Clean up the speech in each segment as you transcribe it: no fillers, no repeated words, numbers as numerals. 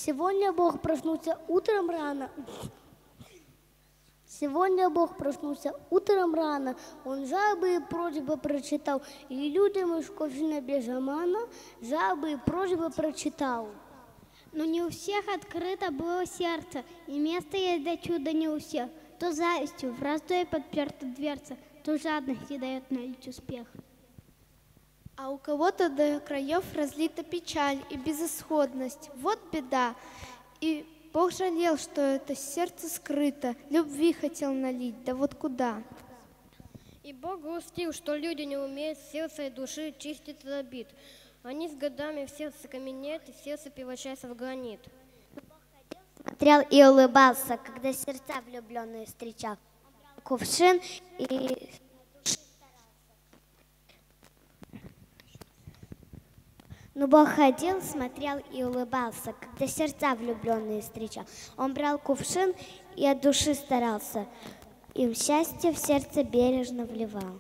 Сегодня Бог проснулся утром рано. Сегодня Бог проснулся утром рано, Он жалобы и просьбы прочитал, и людям из кофейной без обмана жалобы и просьбы прочитал. Но не у всех открыто было сердце, и место есть для чуда не у всех. То завистью в раздое подперта дверца, то жадности дает налить успех. А у кого-то до краев разлита печаль и безысходность. Вот беда. И Бог жалел, что это сердце скрыто, любви хотел налить, да вот куда? И Бог грустил, что люди не умеют сердца и души чистить от обид. Они с годами в сердце каменеют, и сердце превращается в гранит. Смотрел и улыбался, когда сердца влюбленные встречал. Кувшин и... Но Бог ходил, смотрел и улыбался, когда сердца влюбленные встречал. Он брал кувшин и от души старался, им счастье в сердце бережно вливал.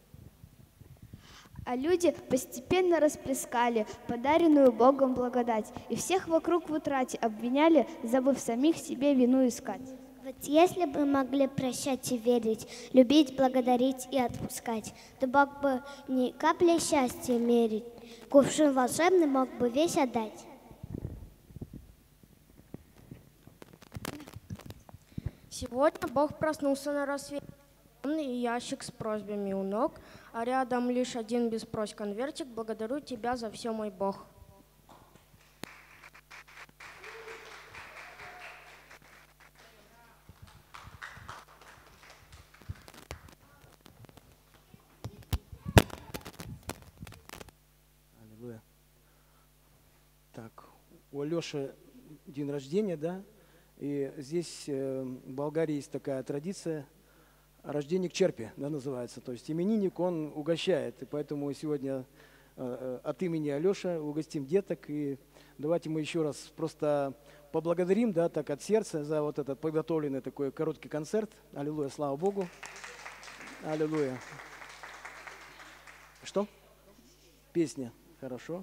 А люди постепенно расплескали подаренную Богом благодать, и всех вокруг в утрате обвиняли, забыв самих себе вину искать. Вот если бы могли прощать и верить, любить, благодарить и отпускать, то Бог бы ни капли счастья мерить, кувшин волшебный мог бы весь отдать. Сегодня Бог проснулся на рассвете, и ящик с просьбами у ног, а рядом лишь один без просьб конвертик. Благодарю тебя за все, мой Бог. Аллилуйя. Так, у Алёши день рождения, да? И здесь в Болгарии есть такая традиция, рожденник черпи, да, называется. То есть именинник, он угощает. И поэтому сегодня от имени Алёши угостим деток. И давайте мы еще раз просто поблагодарим, да, так от сердца за вот этот подготовленный такой короткий концерт. Аллилуйя, слава Богу. Аллилуйя. Что? Песня. Хорошо.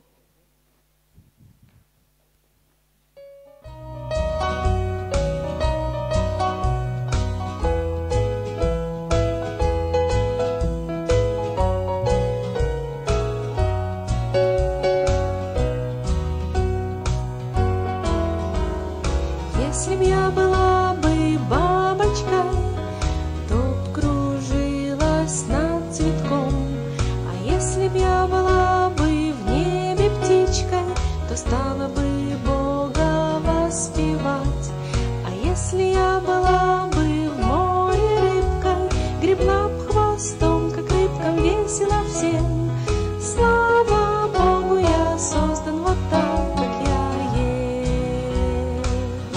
Если б я была бы бабочка, то б кружилась над цветком. А если б я была бы в небе птичкой, то стала бы Бога воспевать. А если я была бы в море рыбкой, гребла б хвостом, как рыбкам весело всем. Слава Богу, я создан вот так, как я есть.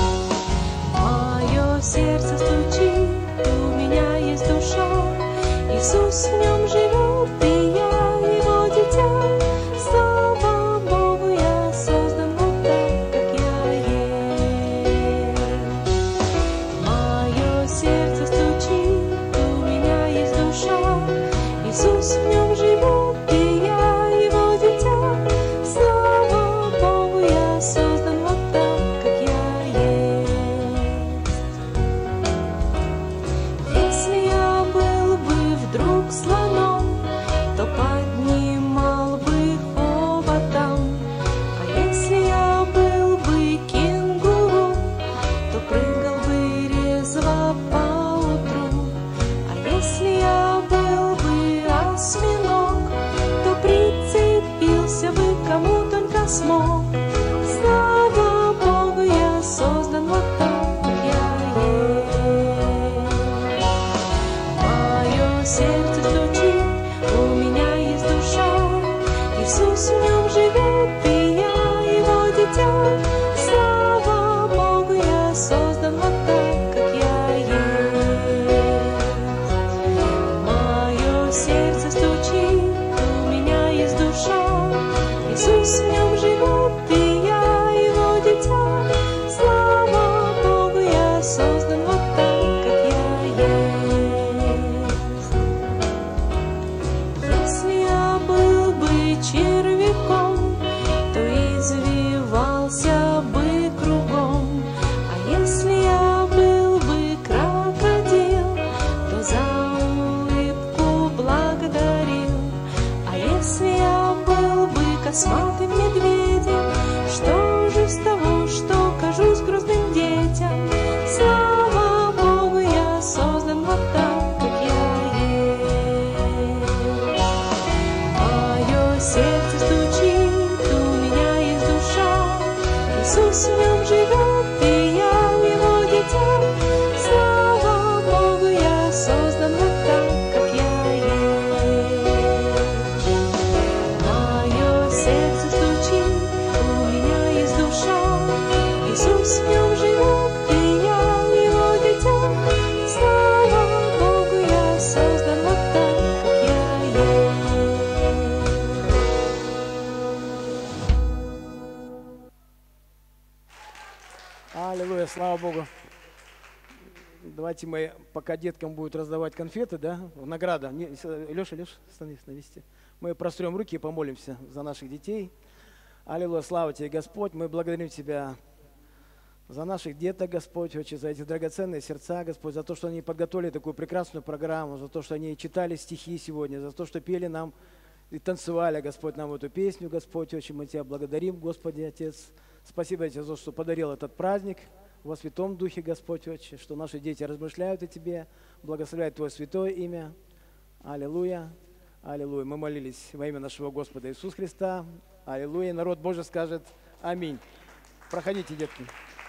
Мое сердце стучит, у меня есть душа, Иисус в нем живет, и я его дитя. Слава Богу, я создан вот так, как я есть. Мое сердце стучит, у меня есть душа, Иисус в нем живет, и я его дитя. Слава Богу, я создан вот так, как я есть. Если я был бы вдруг слоном, то поднимал бы хоботом. А если я был бы кенгуру, то прыгал бы резво поутру. А если я был бы осьминог, то прицепился бы кому только смог. Слава Богу, я создан вот так, как я есть. Мое сердце стучит, у меня есть душа, Иисус в нем живет, и я его дитя. Слава Богу, я создан вот так, как я есть. Мое сердце стучит, у меня есть душа, Иисус в нем живет, и я его дитя. Слава Богу, я создан вот так, как я есть. Иисус в нем живет, и я его дитя. Слава Богу, я создан вот так, как я есть. Мое сердце стучит, у меня есть душа. Иисус в нем живет, и я его дитя. Слава Богу, я создан вот так, как я есть. Аллилуйя, слава Богу. Давайте мы, пока деткам будут раздавать конфеты, да, награда. Леша, становись на месте. Мы прострем руки и помолимся за наших детей. Аллилуйя, слава тебе, Господь. Мы благодарим Тебя за наших деток, Господь, очень за эти драгоценные сердца, Господь, за то, что они подготовили такую прекрасную программу, за то, что они читали стихи сегодня, за то, что пели нам и танцевали, Господь, нам эту песню, Господь. Очень мы Тебя благодарим, Господи, Отец. Спасибо Тебе за то, что подарил этот праздник во Святом Духе, Господь, Отче, что наши дети размышляют о Тебе, благословляют Твое святое имя. Аллилуйя, аллилуйя. Мы молились во имя нашего Господа Иисуса Христа. Аллилуйя. Народ Божий скажет аминь. Проходите, детки.